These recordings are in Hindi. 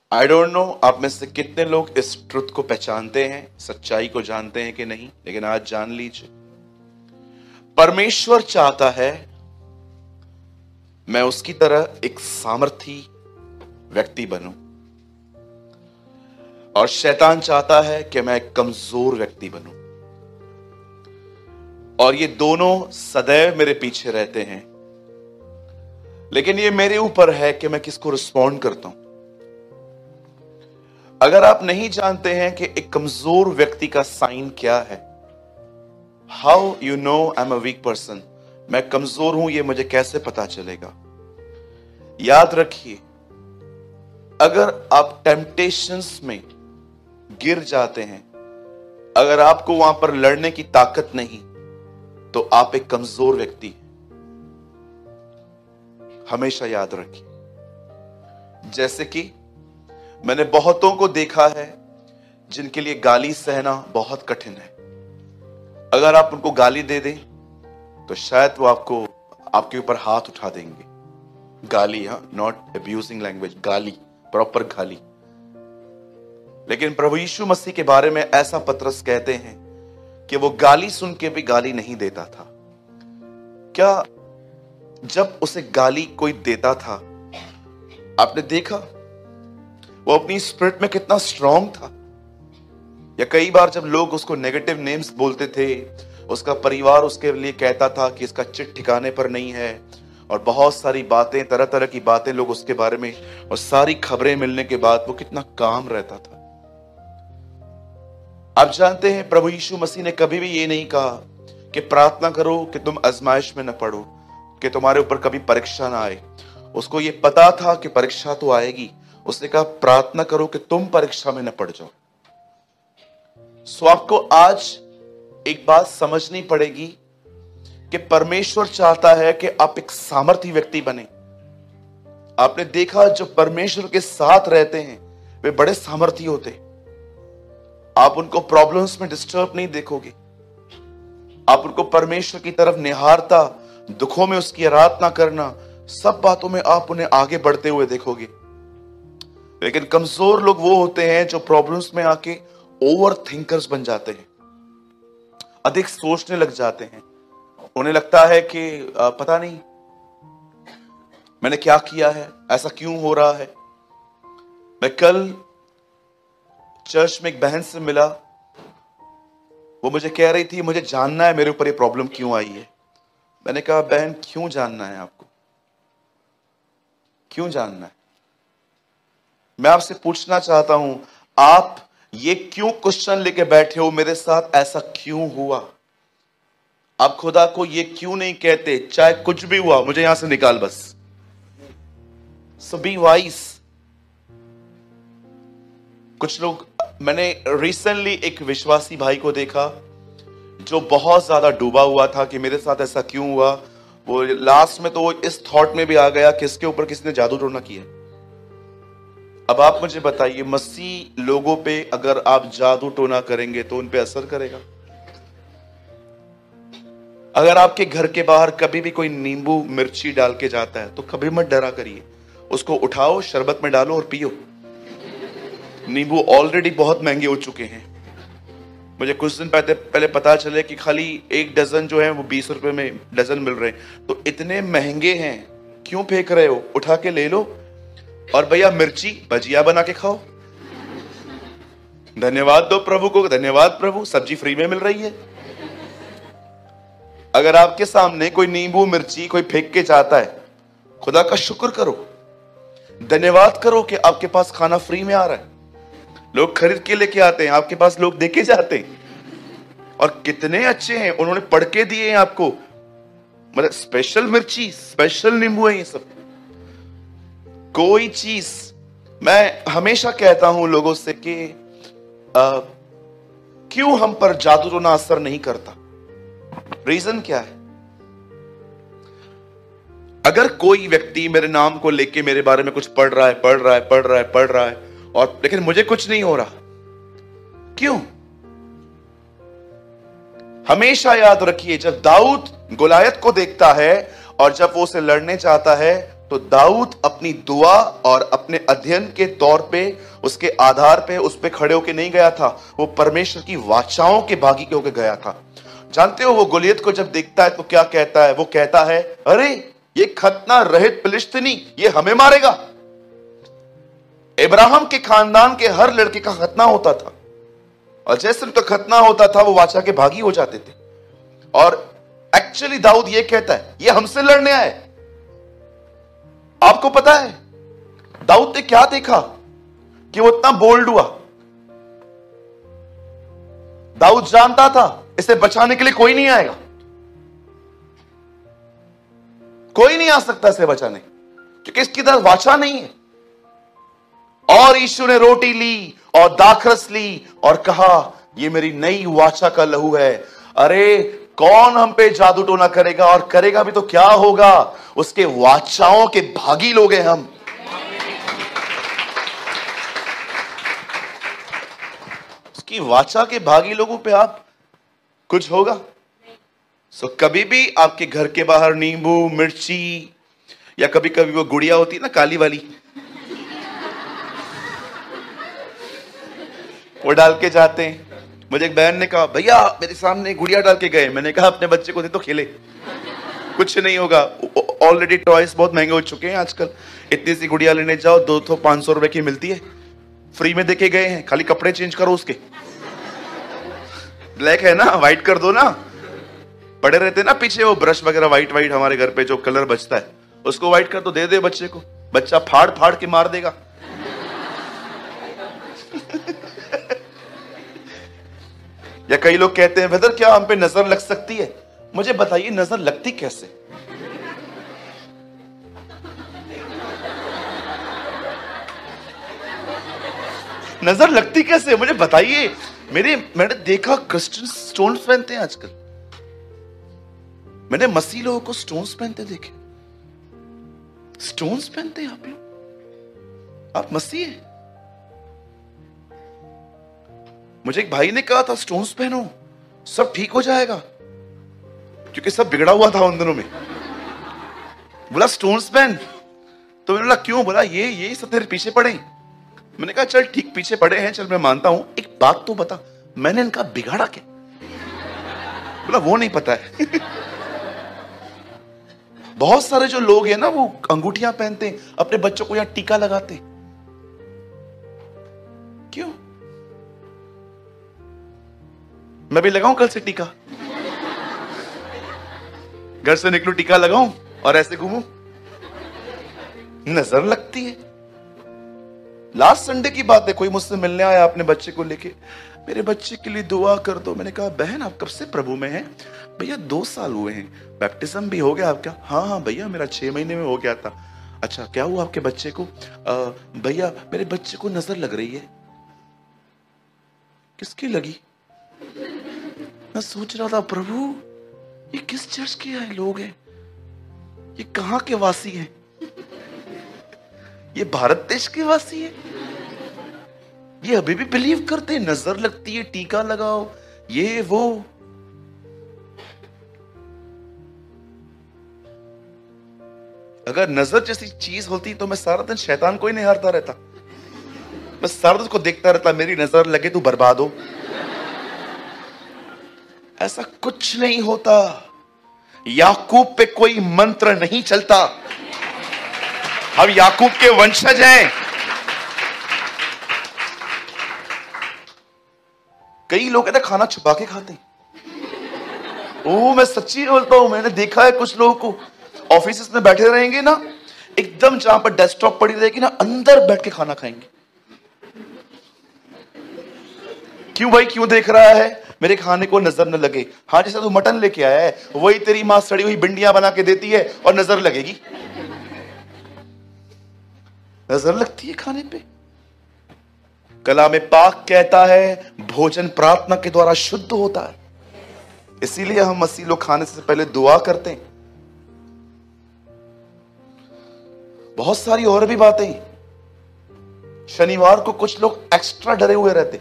आई डोंट नो आप में से कितने लोग इस ट्रुथ को पहचानते हैं, सच्चाई को जानते हैं कि नहीं, लेकिन आज जान लीजिए, परमेश्वर चाहता है मैं उसकी तरह एक सामर्थी व्यक्ति बनूं, और शैतान चाहता है कि मैं एक कमजोर व्यक्ति बनूं। और ये दोनों सदैव मेरे पीछे रहते हैं, लेकिन ये मेरे ऊपर है कि मैं किसको रिस्पॉन्ड करता हूं। अगर आप नहीं जानते हैं कि एक कमजोर व्यक्ति का साइन क्या है, how you know I am a weak person, मैं कमजोर हूं, ये मुझे कैसे पता चलेगा? याद रखिए, अगर आप टेम्पटेशंस में गिर जाते हैं, अगर आपको वहां पर लड़ने की ताकत नहीं, तो आप एक कमजोर व्यक्ति हैं। हमेशा याद रखिए। जैसे कि मैंने बहुतों को देखा है जिनके लिए गाली सहना बहुत कठिन है। अगर आप उनको गाली दे दें तो शायद वो आपके ऊपर हाथ उठा देंगे। गाली, हाँ, नॉट अब्यूजिंग लैंग्वेज, गाली, प्रॉपर गाली। लेकिन प्रभु यीशु मसीह के बारे में ऐसा पतरस कहते हैं कि वो गाली सुन के भी गाली नहीं देता था। क्या जब उसे गाली कोई देता था, आपने देखा वो अपनी स्पिरिट में कितना स्ट्रांग था? या कई बार जब लोग उसको नेगेटिव नेम्स बोलते थे, उसका परिवार उसके लिए कहता था कि इसका चिट ठिकाने पर नहीं है, और बहुत सारी बातें, तरह तरह की बातें लोग उसके बारे में, और सारी खबरें मिलने के बाद वो कितना काम रहता था। आप जानते हैं प्रभु यीशु मसीह ने कभी भी ये नहीं कहा कि प्रार्थना करो कि तुम आजमाइश में न पड़ो, कि तुम्हारे ऊपर कभी परीक्षा ना आए। उसको ये पता था कि परीक्षा तो आएगी। उसने कहा प्रार्थना करो कि तुम परीक्षा में न पड़ जाओ। सो आपको आज एक बात समझनी पड़ेगी कि परमेश्वर चाहता है कि आप एक सामर्थी व्यक्ति बने। आपने देखा जो परमेश्वर के साथ रहते हैं वे बड़े सामर्थी होते। आप उनको प्रॉब्लम्स में डिस्टर्ब नहीं देखोगे। आप उनको परमेश्वर की तरफ निहारता, दुखों में उसकी आराधना करना, सब बातों में आप उन्हें आगे बढ़ते हुए देखोगे। लेकिन कमजोर लोग वो होते हैं जो प्रॉब्लम्स में आके ओवर थिंकर्स बन जाते हैं, अधिक सोचने लग जाते हैं। उन्हें लगता है कि पता नहीं मैंने क्या किया है, ऐसा क्यों हो रहा है। मैं कल चर्च में एक बहन से मिला, वो मुझे कह रही थी मुझे जानना है मेरे ऊपर ये प्रॉब्लम क्यों आई है। मैंने कहा बहन क्यों जानना है आपको, क्यों जानना है? मैं आपसे पूछना चाहता हूं, आप ये क्यों क्वेश्चन लेके बैठे हो, मेरे साथ ऐसा क्यों हुआ? आप खुदा को ये क्यों नहीं कहते चाहे कुछ भी हुआ मुझे यहां से निकाल बस? So be wise. कुछ लोग, मैंने रिसेंटली एक विश्वासी भाई को देखा जो बहुत ज्यादा डूबा हुआ था कि मेरे साथ ऐसा क्यों हुआ। वो लास्ट में तो वो इस थॉट में भी आ गया कि इसके ऊपर किसने जादू टोना किया। अब आप मुझे बताइए, मसीह लोगों पे अगर आप जादू टोना करेंगे तो उन पे असर करेगा? अगर आपके घर के बाहर कभी भी कोई नींबू मिर्ची डाल के जाता है तो कभी मत डरा करिए, उसको उठाओ, शरबत में डालो और पियो। नींबू ऑलरेडी बहुत महंगे हो चुके हैं। मुझे कुछ दिन पहले पता चले कि खाली 1 डजन जो है वो 20 रुपए में डजन मिल रहे हैं। तो इतने महंगे हैं, क्यों फेंक रहे हो? उठा के ले लो, और भैया मिर्ची भजिया बना के खाओ। धन्यवाद दो प्रभु को, धन्यवाद प्रभु, सब्जी फ्री में मिल रही है। अगर आपके सामने कोई नींबू मिर्ची कोई फेंक के जाता है, खुदा का शुक्र करो, धन्यवाद करो कि आपके पास खाना फ्री में आ रहा है। लोग खरीद के लेके आते हैं, आपके पास लोग देके जाते हैं, और कितने अच्छे हैं, उन्होंने पढ़ के दिए हैं आपको, मतलब स्पेशल मिर्ची, स्पेशल नींबू है ये सब। कोई चीज, मैं हमेशा कहता हूं लोगों से कि क्यों हम पर जादू टोना असर नहीं करता? रीजन क्या है? अगर कोई व्यक्ति मेरे नाम को लेके मेरे बारे में कुछ पढ़ रहा है और लेकिन मुझे कुछ नहीं हो रहा, क्यों? हमेशा याद रखिए, जब दाऊद गोलायत को देखता है और जब वो उसे लड़ने चाहता है तो दाऊद अपनी दुआ और अपने अध्ययन के तौर पे, उसके आधार पे, उस पे खड़े होके नहीं गया था, वो परमेश्वर की वाचाओं के भागी के होके गया था। जानते हो वो गोलियत को जब देखता है तो क्या कहता है? वो कहता है, अरे ये खतना रहित फिलिस्तीनी, ये हमें मारेगा। इब्राहिम के खानदान के हर लड़के का खतना होता था, और जैसे उनका खतना होता था वो वाचा के भागी हो जाते थे। और एक्चुअली दाऊद ये कहता है, ये हमसे लड़ने आए। आपको पता है दाऊद ने क्या देखा कि वो इतना बोल्ड हुआ? दाऊद जानता था इसे बचाने के लिए कोई नहीं आएगा, कोई नहीं आ सकता इसे बचाने, क्योंकि इसकी तरफ वाचा नहीं है। और यीशु ने रोटी ली और दाखरस ली और कहा, ये मेरी नई वाचा का लहू है। अरे कौन हम पे जादू टोना करेगा? और करेगा भी तो क्या होगा? उसके वाचाओं के भागी लोग हैं हम। उसकी वाचा के भागी लोगों पे आप कुछ होगा। सो कभी भी आपके घर के बाहर नींबू मिर्ची, या कभी कभी वो गुड़िया होती है ना काली वाली, वो डाल के जाते हैं। मुझे एक बहन ने कहा, भैया मेरे सामने गुड़िया डाल के गए। मैंने कहा अपने बच्चे को दे तो खेले, कुछ नहीं होगा। ऑलरेडी टॉयज बहुत महंगे हो चुके हैं आजकल। इतनी सी गुड़िया लेने जाओ 200-500 रुपए की मिलती है, फ्री में देके गए हैं। खाली कपड़े चेंज करो उसके, ब्लैक है ना, व्हाइट कर दो ना। पड़े रहते ना पीछे वो ब्रश वगैरह व्हाइट व्हाइट हमारे घर पे जो कलर बचता है, उसको व्हाइट कर दो, दे दे बच्चे को, बच्चा फाड़ फाड़ के मार देगा। या कई लोग कहते हैं, ब्रदर क्या हम पे नजर लग सकती है? मुझे बताइए नजर लगती कैसे? नजर लगती कैसे मुझे बताइए। मैंने देखा क्रिश्चियन स्टोन्स पहनते हैं आजकल। मैंने मसीह लोगों को स्टोन्स पहनते देखे। स्टोन्स पहनते हैं आप लोग? आप मसीह हैं? मुझे एक भाई ने कहा था स्टोन्स पहनो सब ठीक हो जाएगा, क्योंकि सब बिगड़ा हुआ था उन दिनों में। बोला स्टोन्स पहन, तो मैंने बोला क्यों? बोला ये सब तेरे पीछे पड़े। मैंने कहा चल ठीक पीछे पड़े हैं, चल मैं मानता हूं, एक बात तो बता, मैंने इनका बिगाड़ा क्या? बोला वो नहीं पता है। बहुत सारे जो लोग हैं ना वो अंगूठियां पहनते हैं, अपने बच्चों को यहां टीका लगाते हैं। क्यों? मैं भी लगाऊं कल से टीका? घर से निकलूं टीका लगाऊं और ऐसे घूमूं? नजर लगती है। लास्ट संडे की बात है, कोई मुझसे मिलने आया अपने बच्चे को लेके, मेरे बच्चे के लिए दुआ कर दो। मैंने कहा बहन आप कब से प्रभु में हैं? भैया 2 साल हुए हैं। बैप्टिज्म भी हो गया आपका? हाँ भैया मेरा 6 महीने में हो गया था। अच्छा क्या हुआ आपके बच्चे को? भैया मेरे बच्चे को नजर लग रही है। किसकी लगी? मैं सोच रहा था प्रभु ये किस चर्च के लोग हैं, ये कहां के वासी हैं? ये भारत देश के वासी है? ये अभी भी बिलीव करते हैं नजर लगती है, टीका लगाओ, ये वो। अगर नजर जैसी चीज होती तो मैं सारा दिन शैतान को ही नहीं हारता रहता। मैं सारा दिन उसको देखता रहता, मेरी नजर लगे तू बर्बाद हो। ऐसा कुछ नहीं होता। याकूब पे कोई मंत्र नहीं चलता। हम याकूब के वंशज हैं। कई लोग ना खाना छुपा के खाते हैं। मैं सच्ची बोलता हूं, मैंने देखा है कुछ लोगों को ऑफिस में बैठे रहेंगे ना, एकदम जहां पर डेस्कटॉप पड़ी रहेगी ना, अंदर बैठ के खाना खाएंगे। क्यों भाई क्यों देख रहा है? मेरे खाने को नजर न लगे। हाँ जैसा तू मटन लेके आया है वही तेरी मां सड़ी हुई भिंडियां बना के देती है और नजर लगेगी। नजर लगती है खाने पे। कलाम पाक कहता है भोजन प्रार्थना के द्वारा शुद्ध होता है। इसीलिए हम मसीह लोग खाने से पहले दुआ करते हैं। बहुत सारी और भी बातें। शनिवार को कुछ लोग एक्स्ट्रा डरे हुए रहते।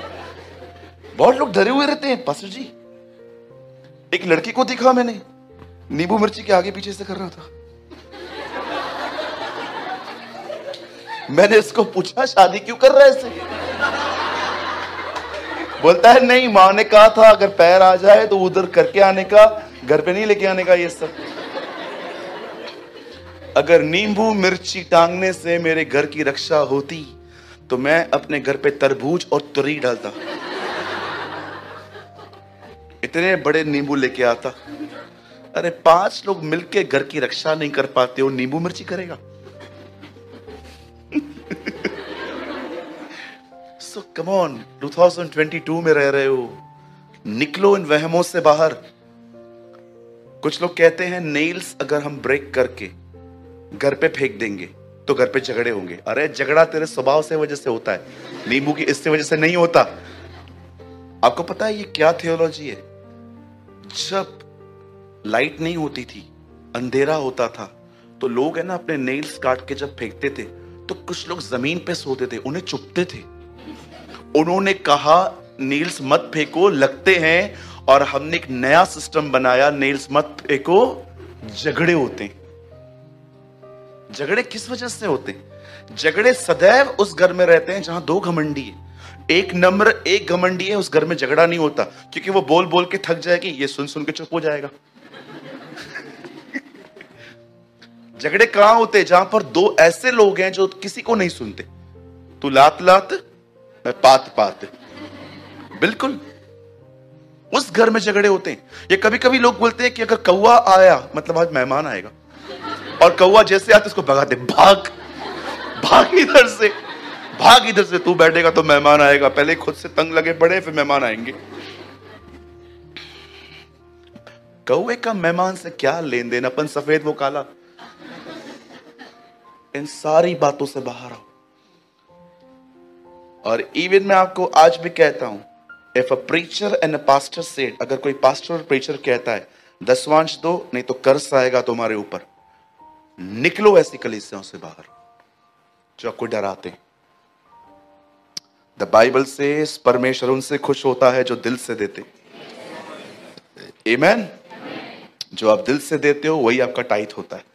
बहुत लोग डरे हुए रहते हैं। पास्टर जी एक लड़की को दिखा मैंने, नींबू मिर्ची के आगे पीछे से कर रहा था। मैंने इसको पूछा शादी क्यों कर रहा है इसे? बोलता है नहीं, मां ने कहा था अगर पैर आ जाए तो उधर करके आने का, घर पे नहीं लेके आने का ये सब। अगर नींबू मिर्ची टांगने से मेरे घर की रक्षा होती तो मैं अपने घर पे तरबूज और तुरई डालता, इतने बड़े नींबू लेके आता। अरे 5 लोग मिलके घर की रक्षा नहीं कर पाते हो, नींबू मिर्ची करेगा? सो कम ऑन, 2022 में रह रहे हो, निकलो इन वहमों से बाहर। कुछ लोग कहते हैं नेल्स अगर हम ब्रेक करके घर पे फेंक देंगे तो घर पे झगड़े होंगे। अरे झगड़ा तेरे स्वभाव से वजह से होता है, नींबू की इससे वजह से नहीं होता। आपको पता है ये क्या थियोलॉजी है? जब लाइट नहीं होती थी, अंधेरा होता था, तो लोग है ना अपने नेल्स काट के जब फेंकते थे तो कुछ लोग जमीन पे सोते थे, उन्हें चुभते थे। उन्होंने कहा नेल्स मत फेंको, लगते हैं, और हमने एक नया सिस्टम बनाया, नेल्स मत फेंको, झगड़े होते हैं। झगड़े किस वजह से होते हैं? झगड़े सदैव उस घर में रहते हैं जहां 2 घमंडी है। एक नम्र एक घमंडी है, उस घर में झगड़ा नहीं होता, क्योंकि वो बोल बोल के थक जाएगी, ये सुन सुन के चुप हो जाएगा। झगड़े कहां होते हैं? जहां पर 2 ऐसे लोग हैं जो किसी को नहीं सुनते। तू लात लात, मैं पात पात। बिल्कुल, उस घर में झगड़े होते हैं। ये कभी कभी लोग बोलते हैं कि अगर कौवा आया मतलब आज मेहमान आएगा, और कौवा जैसे आते उसको भगाते, भाग भाग इधर से, भाग इधर से, तू बैठेगा तो मेहमान आएगा। पहले खुद से तंग लगे पड़े, फिर मेहमान आएंगे। कौवे का मेहमान से क्या लेन देन? अपन सफेद वो काला। इन सारी बातों से बाहर आओ। और इवन मैं आपको आज भी कहता हूं, if a preacher and a pastor said, अगर कोई पास्टर और प्रीचर कहता है 10वांश दो नहीं तो कर्ज आएगा तुम्हारे ऊपर, निकलो ऐसी कलीसियाओं से बाहर जो आपको डराते हैं। द बाइबल से परमेश्वर उनसे खुश होता है जो दिल से देते। आमेन। जो आप दिल से देते हो वही आपका टाइट होता है।